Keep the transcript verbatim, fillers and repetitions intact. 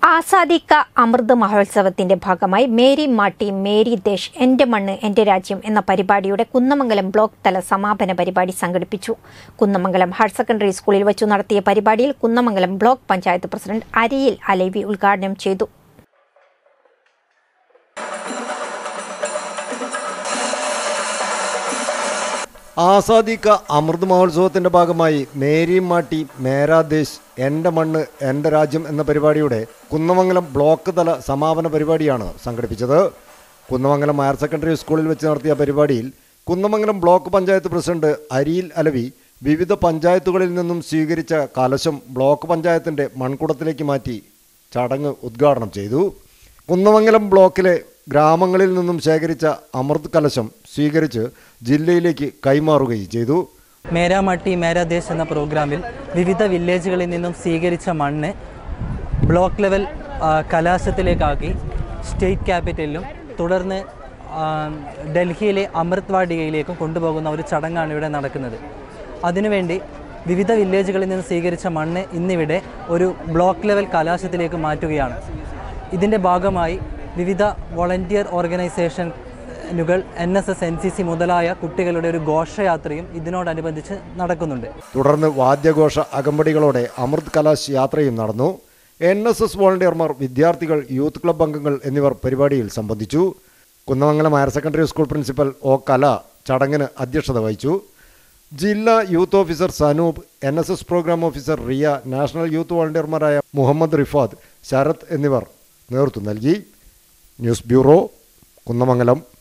ആസാദി കാ അമൃത് മഹോത്സവത്തിന്റെ ഭാഗമായി മേരി മാട്ടി മേരി ദേശ് എൻ്റെ മണ്ണ് എൻ്റെ രാജ്യം എന്ന പരിപാടിയുടെ കുന്നമംഗലം ബ്ലോക്ക് തല സമാപന പരിപാടി സംഘടിപ്പിച്ചു. കുന്നമംഗലം ഹയർ സെക്കൻഡറി സ്കൂളിൽ വെച്ചു നടത്തിയ പരിപാടിയിൽ കുന്നമംഗലം ബ്ലോക്ക് പഞ്ചായത്ത് പ്രസിഡന്റ് അരിയിൽ അലവി ഉദ്ഘാടനം ചെയ്തു. ആസാദി കാ അമൃത് മഹോത്സവത്തിൻ്റെ ഭാഗമായി മേരി മാട്ടി മേരാ ദേശ് എൻ്റെ മണ്ണ് എൻ്റെ രാജ്യം എന്ന പരിപാടിയുടെ കുന്നമംഗലം ബ്ലോക്ക് തല സമാപന പരിപാടിയാണ് സംഘടിപ്പിച്ചത്. കുന്നമംഗലം ഹയർ സെക്കൻഡറി സ്കൂളിൽ വെച്ച് നടത്തിയ പരിപാടിയിൽ കുന്നമംഗലം ബ്ലോക്ക് പഞ്ചായത്ത് പ്രസിഡന്റ് അരിയിൽ അലവി വിവിധ പഞ്ചായത്തുകളിൽ നിന്നും സ്വീകരിച്ച കലശം ബ്ലോക്ക് പഞ്ചായത്തിൻ്റെ മൺകുടത്തിലേക്ക് മാറ്റി ചടങ്ങ് ഉദ്ഘാടനം ചെയ്തു. കുന്നമംഗലം ബ്ലോക്കിലെ ഗ്രാമങ്ങളിൽ നിന്നും ശേഖരിച്ച അമൃത് കലശം സ്വീകരിച്ച് ജില്ലയിലേക്ക് കൈമാറുകയും ചെയ്തു. മേരാ മട്ടി മേരാ ദേശ് എന്ന പ്രോഗ്രാമിൽ വിവിധ വില്ലേജുകളിൽ നിന്നും സ്വീകരിച്ച മണ്ണ് ബ്ലോക്ക് ലെവൽ കലാശത്തിലേക്കാക്കി സ്റ്റേറ്റ് ക്യാപിറ്റലിലും തുടർന്ന് ഡൽഹിയിലെ അമൃത് വാടികയിലേക്കും കൊണ്ടുപോകുന്ന ഒരു ചടങ്ങാണ് ഇവിടെ നടക്കുന്നത്. അതിനുവേണ്ടി വിവിധ വില്ലേജുകളിൽ നിന്ന് സ്വീകരിച്ച മണ്ണ് ഇന്നിവിടെ ഒരു ബ്ലോക്ക് ലെവൽ കലാശത്തിലേക്ക് മാറ്റുകയാണ്. ഇതിൻ്റെ ഭാഗമായി വിവിധ വോളണ്ടിയർ ഓർഗനൈസേഷനുകൾ N S S N C C മുതലായ കുട്ടികളുടെ ഒരു ഘോഷയാത്രയും ഇതിനോടനുബന്ധിച്ച് നടക്കുന്നുണ്ട്. തുടർന്ന് വാദ്യഘോഷ അകമ്പടികളോടെ അമൃത് കലാശ് യാത്രയും നടന്നു. എൻ എസ് എസ് വോളണ്ടിയർമാർ, വിദ്യാർത്ഥികൾ, യൂത്ത് ക്ലബ് അംഗങ്ങൾ എന്നിവർ പരിപാടിയിൽ സംബന്ധിച്ചു. Kunnamangalam higher secondary school principal O Kala ചടങ്ങിന് അധ്യക്ഷത വഹിച്ചു. ജില്ലാ youth officer Sanoop, N S S programme officer Riya, national youth വോളണ്ടിയർമാരായ മുഹമ്മദ് റിഫാദ്, ശരത് എന്നിവർ നേതൃത്വം നൽകി. News bureau, Kunnamangalam.